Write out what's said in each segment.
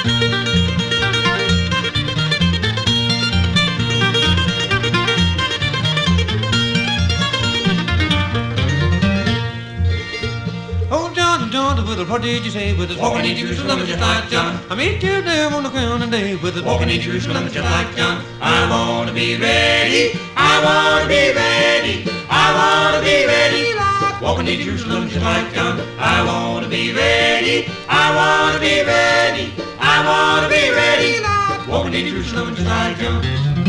What did you say with us walking in Jerusalem just like John? I meet you there on the counting day with us walking in Jerusalem just like John. I want to be ready, I want to be ready, I want to be ready, Lord. Walking in Jerusalem just like John. I want to be ready, I want to be ready, I want to be ready, Lord. Walking in Jerusalem just like John.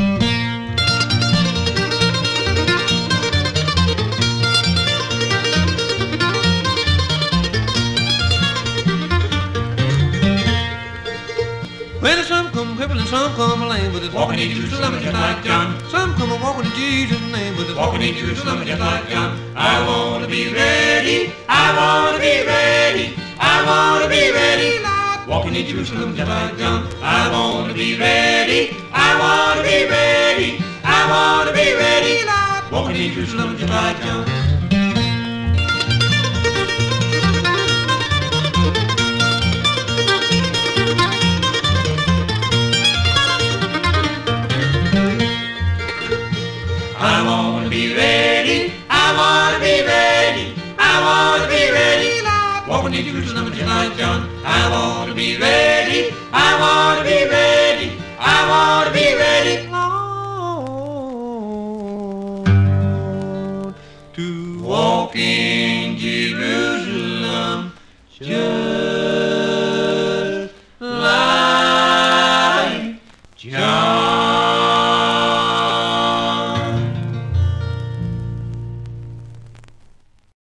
Well, some come crippling, some come lame, but it's walking in Jerusalem just like John. Some come walking in Jesus' name, but it's walking in Jerusalem just like John. I want to be ready, I want to be ready, I want to be ready, Lord. Walking in Jerusalem just like John. I want to be ready, I want to be ready, I want to be ready, Lord. Walking in Jerusalem just like John. I want to be ready, I want to be ready, I want to be ready, Lord. Walking in Jerusalem just like John. I want to be ready, I want to be ready, I want to be ready, Lord, to walk in Jerusalem just